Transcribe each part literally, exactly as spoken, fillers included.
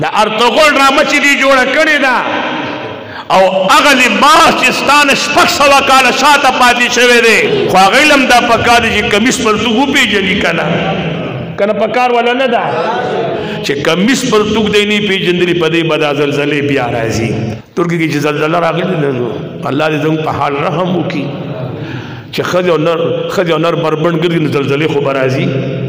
دا ارتغول ډرامه چې دی جوړه کړې ده او هغه لباس چې ستانه شپږ سوه کاله شاته پاتې شوی دی خو هغوی له هم دا پکار دی چې کمیس پرتوګ وپېژني که نه که نه پکار والا نه ده چې کمیس پرتوګ دی نه پېژندلي په دې به دا زلزلې بیا راځي ترکیې کې چې زلزله راغلې ده الله دې زموږ په حال رحم وکړي چې ښځې او نر ښځې او نر بربنډ ګرځي نو زلزلې خو به راځي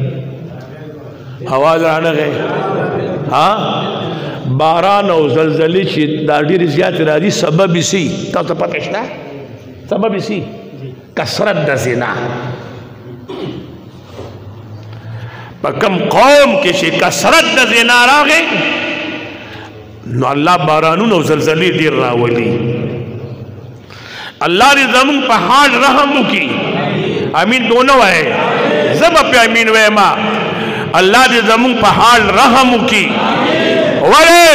आवाज رانغی ها باران او زلزلې چې دا ډېرې زیاتې راځي سبب یې څه تاسو ته پته شته سبب یې څه کثرت د زنا په کوم قوم کې چې کثرت د زنا راغی نو الله بارانونه او زلزلې ډېر راولي الله دې زموږ په حال رحم وکړي امین دونه وایي زه به پې امین وایم الله دې زموږ په حال رحم وکړي ولې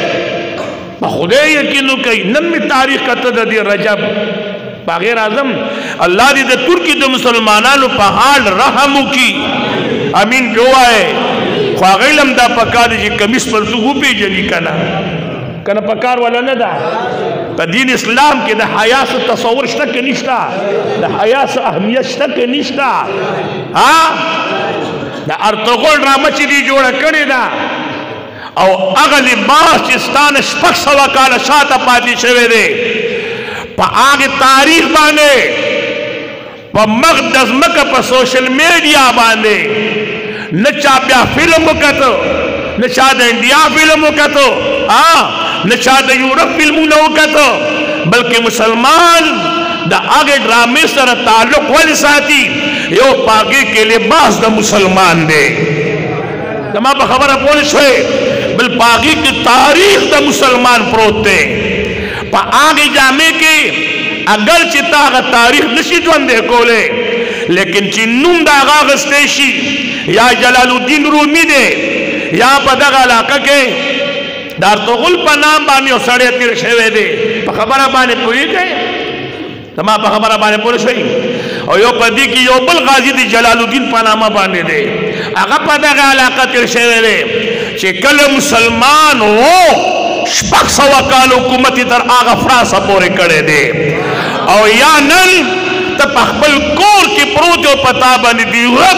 په خدای یقین وکړئ نن مې تاریخ کته د دې رجب په غیر اعظم الله دې د ترکیې د مسلمانانو په حال رحم وکړي امین جو وایي خو هغوی له هم دا پکار دی چې کمیس پرتوګ وپېژني که نه که نه پکار والا نه ده په دین اسلام کې د حیا څه تصور شته که نشته د حیا څه اهمیت شته که نشته ها د ارتغول ډرامه چې دی جوړه کړې ده او هغه لباس چې ستانه شپږ سوه کاله شاته پاتې شوی دی په هغې تاریخ باندې په مخ د ځمکه په سوشل میډیا باندې نه چا بیا فلم وکتو نه چا د انډیا فلم وکتو نه چا د یورپ فلمونه وکتو بلکې مسلمان د هغې ډرامې سره تعلق ولې ساتي یو په هغې کې لباس د مسلمان دی زما په خبره پوه شوئ بل په هغې کې تاریخ د مسلمان پروت دی په هغې جامې کې اگر چې تا هغه تاریخ نشي ژوندی کولی لیکن چې نوم د هغه اخیستی شي یا جلال الدین رومي دی یا په دغه علاقه کې د ارطغرل په نام باندې یو سړی تېر شوی دی په خبره باندې پوهېږئ زما په خبره باندې پوه شوئ او یو په دې کې یو بل غازي دی جلال الدین په نامه باندې دی هغه په دغه علاقه تېر شوی دی چې کله مسلمان و شپږ سوه کال حکومت یې تر هغه فرانسه پورې کړی دی او یا نن ته په خپل کور کې پروت یو په تا باندې دیوغ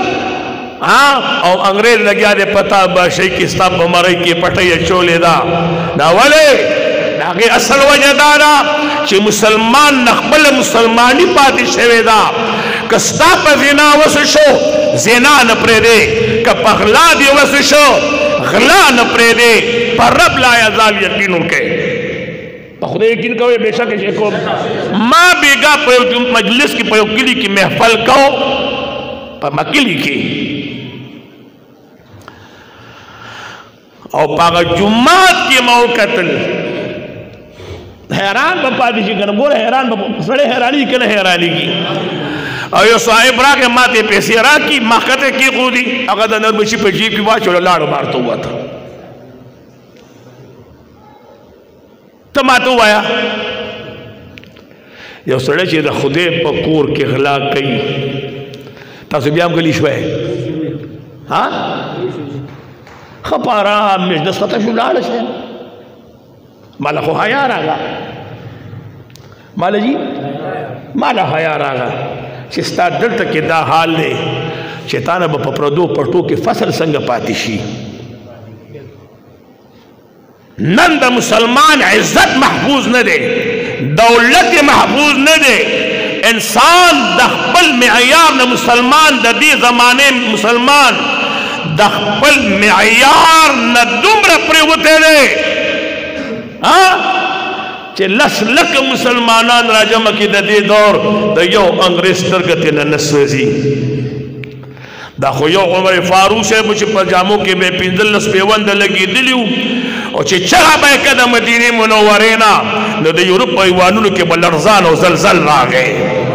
او انګریز لګیا دی پتا باشي کې ستا په مرۍ کې پټۍ اچولې ده دا ولې د هغې اصل وجه دا ده چې مسلمان نه خپله مسلماني پاتې شوې ده که ستا په زنا وسو شو زنا نه پرېږدې که په غلا دې وسو شو غلا نه پرېږدې په رب لا یزال یقین وکړئ په خدای یقین کوئ بېشکه چې کوم ما بېګا په یو مجلس کې په یو کلي کې محفل کوو په مکلي کې او په هغه جومات کې ما وکتل حیران به پاتې شي که نه ګوره حیران به سړی حیرانېږي که نه حیرانېږي او یو صاحب راغی ما ته پیسې راکړي ما ښکته کېښودي هغه د نربشي په جیب کې واچوله لاړو بار ته ووته ته ما ته ووایه یو سړی چې د خدای په کور کې غلا کوي تاسو بیا هم غلی شوی ها ښه په ارام مجلس ختم شو لاړه شئ ماله خو حیا راغله ماله جي ماله حیا راغله چې ستا دلته کې دا حال دی چې تا نه به په پردو پټو کې فصل څنګه پاتې شي نن د مسلمان عزت محفوظ نه دی دولت محفوظ نه دی انسان د خپل معیار نه مسلمان د دې زمانې مسلمان د خپل معیار نه دومره پرېوتی دی چې لس لکه مسلمانان راجمع کې د دې دور د یو انګریز سترګه ترې نه نه سوځي دا خو یو عمر فاروق صاحب چې په جامو کې به پنځلس پیونده لګېدلي وو او چې چغه به یې که د مدینې منورې نه نو د یورپ په ایوانونو کې به لړزان او زلزل راغی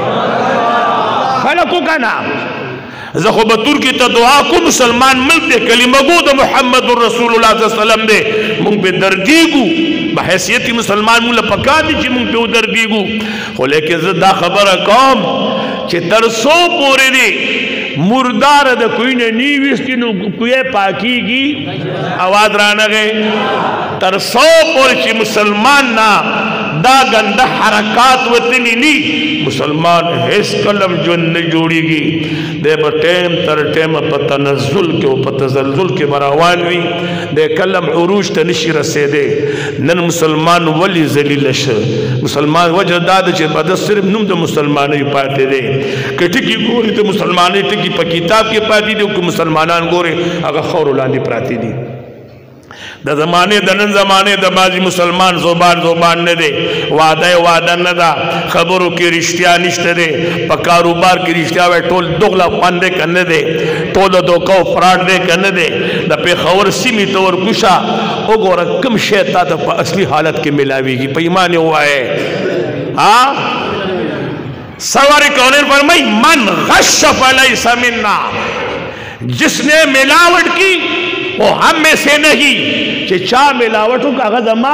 خلکو که نه زه خو به ترکي ته دعا کوم مسلمان ملک دی کلمه گو د محمد رسول الله صلی الله علیه وسلم دی مونږ پې دردېږو په حیثیت مسلمان مونږ له پکار دي چې مونږ پې ودردېږو خو لیکن زه دا خبره کوم چې تر څو پورې دی مردار دا کوئی نے نیویس کی نو کوئی پاکی کی آواز رانا گئے تر سو پورچی مسلمان نا دا گندہ حرکات وطنی نی مسلمان حس کلم جو نجوڑی گی دے با ٹیم تر ٹیم پا تنزل کے و پا تزلزل کے براوانوی دے کلم عروج تنشی رسے دے نن مسلمان ولی زلیلش مسلمان وجہ دادا چھے بعد صرف نم دا مسلمانی پاتے دے کہ ٹکی گوری تو مسلمانی ٹکی پا کتاب کے پاتی دے کہ مسلمانان گوری اگا خور لاندی پراتی دی دا زمانے دا نن زمانے دا بازی مسلمان زبان زبان نے دے وعدہ وعدہ ندا خبروں کی رشتہ نشت دے پا کاروبار کی رشتہ وے ٹول دغلا پاندے کرنے دے ٹول دو کو فراڈ دے کرنے دے دا پہ خور سیمی طور گشا او گورا کم شیطہ تا پا اصلی حالت کے ملاوی گی پا ایمان ہوا ہے ہاں سواری کونین فرمائی من غشف علیس مننا جس نے ملاوٹ کی وہ ہم میں سے نہیں کہ چاہ ملاوٹوں کا اغد اما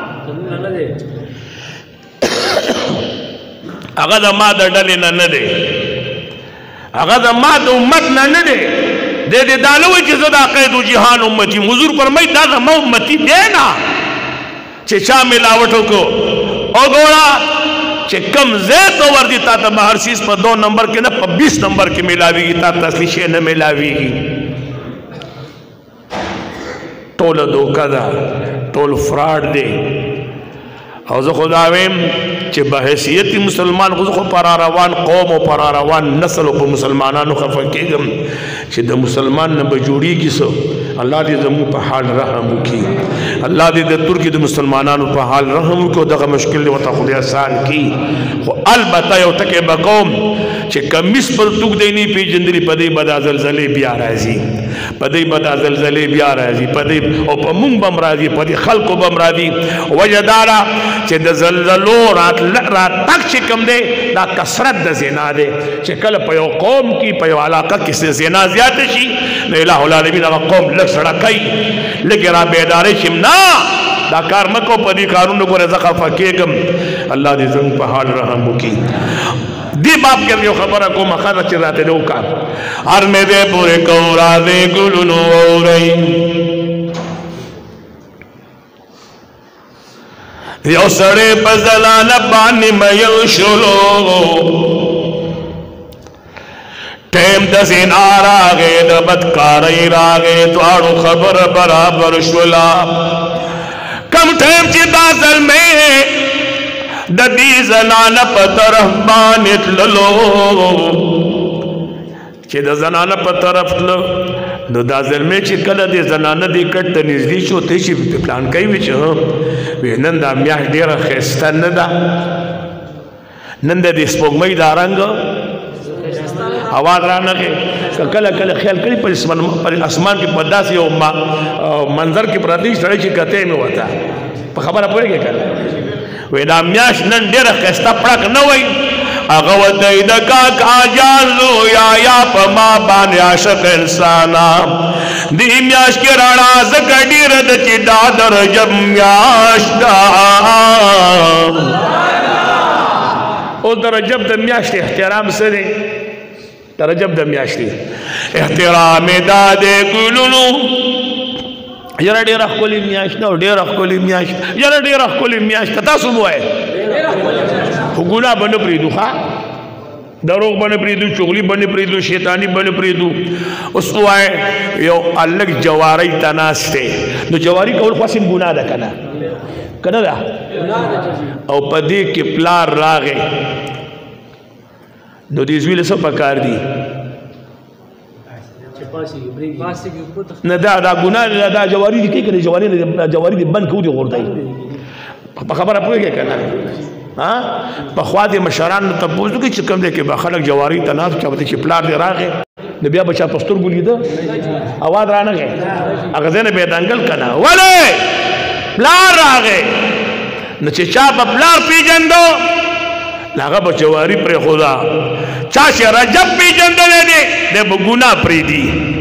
اغد اما دا ڈلی نہ نہ دے اغد اما دا امت نہ نہ دے دے دے دالوی چیزا دا قید و جہان امتی حضور فرمائی دا دا ما امتی دینا کہ چاہ ملاوٹوں کو او گوڑا کہ کم زیت اور دیتا تا ہر چیز پر دو نمبر کے نا پر بیس نمبر کے ملاوی گی تا تسلی شے نہ ملاوی گی ٹول دوکہ دا ٹول فراڈ دے اوزو خداویم چھ بحیثیتی مسلمان خود خود پراروان قوم و پراروان نسل و پا مسلمانانو خفکے گم چھ دا مسلمان نبا جوڑی کی سو اللہ دے زمو پا حال رحمو کی اللہ دے دے ترکی دا مسلمانانو پا حال رحمو کی و دا مشکل دے وطا خود احسان کی خو البتا یو تکے با قوم چھ کمیس پر تک دینی پی جندری پدی بدا زلزلے بیا رازی پدی بدا زلزلے بیا رازی پدی او پا مونگ بم رازی پدی خلقو بم رازی وجدارا چھ دا زلزلو رات رات تک چکم دے دا کسرت دا زنا دے چھ کل پیو قوم کی پیو علاقہ کسی زنا زیادہ شی نا الہ العالمین اگا قوم لگ سڑکائی لگی را بیدارے شمنا دا کار مکو پدی کارون کو رزقا فکیگم اللہ دی زنگ پہاڑ رحمو کی دی باپ کے لیے خبرہ کو مخارہ چراتے دو کار ہر میں دے پورے کورا دے گلنو رئی یو سڑے پزلان بانی میو شلو ٹیم دزین آراغے دبتکاری راغے دوارو خبر برابر شولا کم ٹیم چی دازل میں ددی زنان پترف بانت للو چی دا زنان پترف للو نو دا ظلمے چی کل دے زنانہ دی کٹ نزدی شو تے چی پلان کئی وچ ہاں وی نن دا میاش دیر خیستا ندا نن دا دی سپوگمئی دا رنگ آواز رانا کے کل کل خیال کری پر اسمان کی پدا سی منظر کی پردیش تڑے چی کتے میں ہوتا پا خبرہ پوئے گے کل وی دا میاش نن دیر خیستا پڑک نوئی اغوت دا کاکا جانلو یا یا پا ما بانی عاشق انسانا دی میاش کی رانا زکڑی رد چی دادر جب میاش دا او در جب دا میاش دی احترام سے دی در جب دا میاش دی احترام دادے گلونو یرا دیر اخکولی میاش نا دیر اخکولی میاش یرا دیر اخکولی میاش کتا سمو ہے گناہ بن پریدو خواہ دروغ بن پریدو چغلی بن پریدو شیطانی بن پریدو اس کو آئے یو الگ جواری تناستے نو جواری کول خواسن گناہ دا کنا کنا دا او پدی کی پلار راغے نو دیزوی لسو پکار دی دا دا گناہ دا جواری دی کئی کنا جواری دی بند کیوں دی غردائی پا خبر اپنے کیا کنا پخوا دے مشاران تبوزو کی چکم دے کہ بخلق جواری تناز چاہتے چی پلار دے راغے نبیا بچا پستر گولی دا آواز رانا گئے اگزین بیدانگل کنا ولی پلار راغے نچے چاہ پا پلار پی جندو لاغا بچواری پر خدا چاچے رجب پی جندو لے دے دے بگناہ پری دی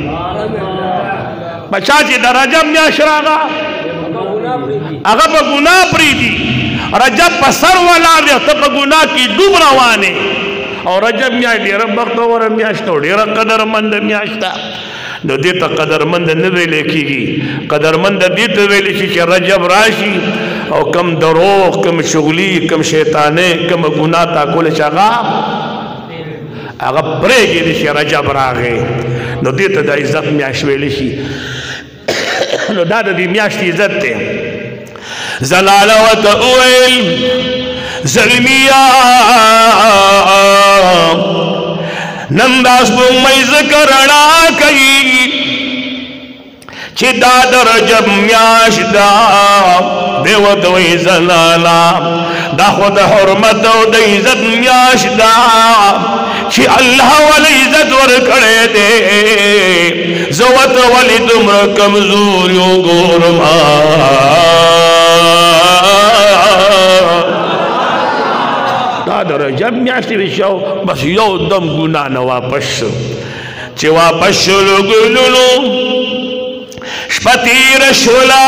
بچاچے دا رجب میاش راغا اگا بگناہ پری دی رجب پسر والا دے تب گناہ کی ڈوب روانے او رجب میاشت ډیره بختوره میاشت او ډیره قدرمند میاشت ده نو دې ته قدرمند نه ویل کېږي قدرمند دې ته ویل شي چې رجب راشي او کم دروغ کم شغلي کم شیطانه کم ګناه تا کول چې هغه هغه پرېږدي چې رجب راغی نو دې ته د عزت میاشت ویل شي نو دا د دې میاشتې عزت دی زلاله ورته وویل زلمیا نن دا سپوږمۍ ځکه رڼا کوي چې دا د رجب میاشت ده دی ورته وایي زلاله دا خو د حرمت او د عزت میاشت ده چې الله ول عزت ورکړی دی زه ورته ولې دومره کمزور یو ګورم دا د رجب میاشتې شو بس یو دم ګناه نه واپس شو چې واپس شولو ګلونو شپه تېره شوله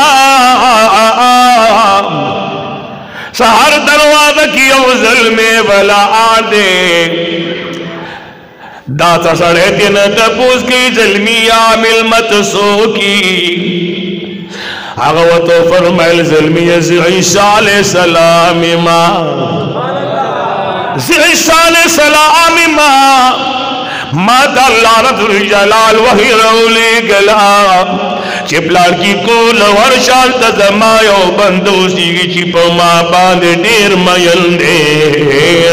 سهار دروازه کې یو زلمی ولاړ دی دا ته سړی دې نه تپوس کوي زلمیا مېلمه ته څوکي هغه ورته فرمایل زلمیه زه عیسی علیه السلام ما زه عیسی علیه السلام ما ما د الله رب الجلال وحی راولېږله چې پلار کې کول ورشه هلته زما یو بنده اوسېږي چې په ما باندې ډېر مین دی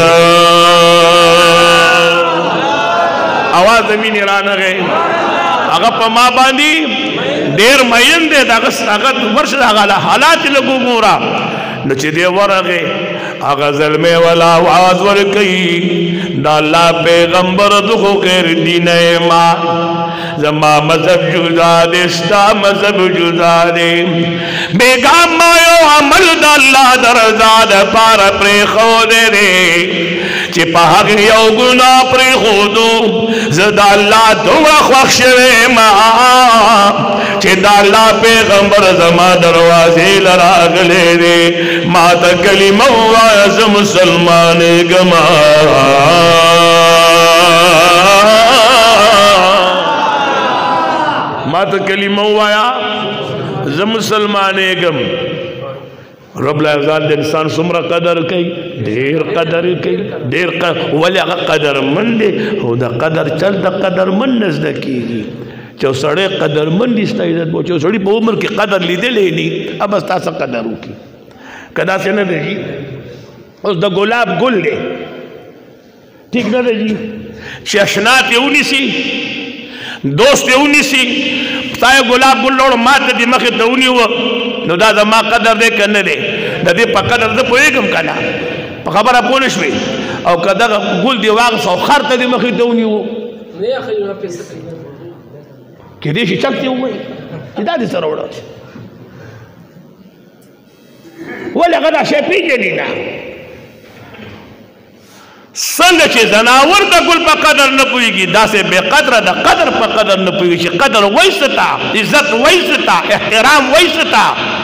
आवाज زمین رانغی هغه په ما باندې ډېر مین دی دغه هغه ورشه هغه حالات لږ وګوره نو چې دی ورغی هغه زلمی والا आवाज ورکوي دا الله پیغمبر دخو غیر دین ما زما مذهب جدا دی ستا مذهب جدا دی بیگا ما یو عمل دا الله درزا د پاره پرېښودی دی چې په هغې یو ګناه پرېښودو زه د الله دومره خوښ شوی ما چې د الله پیغمبر زما دروازې له راغلی دی ما ته کلمه ووایه زه مسلمانېږم ما ته کلمه ووایه زه مسلمانېږم رب العزت د انسان څومره قدر کوي ډېر قدر کوي ډېر ولې هغه قدرمند دی او د قدر چل د قدرمند نه زده کېږي چې یو سړی قدرمند دي ستا عزت به چې یو سړي په عمر کې قدر لیدلی ني اب ستا څه قدر وکړي که داسې نه دی اوس د ګلاب ګل دی ټیک نه دی جي چې اشنا ترې ونیسي دوست ترې ونیسي ستا یې ګلاب ګل لوړ ما ته دې مخې ته ونیوه نو دا زما قدر دی که نه دی د دې په قدر زه پوهېږم که نه په خبره پوه نه شوې او که دغه ګل دې واغېست او خر ته دې مخې ته ونیوه کېدای شي چک دې ووایي چې دا دې سره وړه ولې هغه دا شی پېژني نه څنګه چې زناور د ګل په قدر نه پوهېږي داسې بې قدره د قدر په قدر نه پوهېږي چې قدر وایي څه ته عزت وایي څه ته احترام وایي څه ته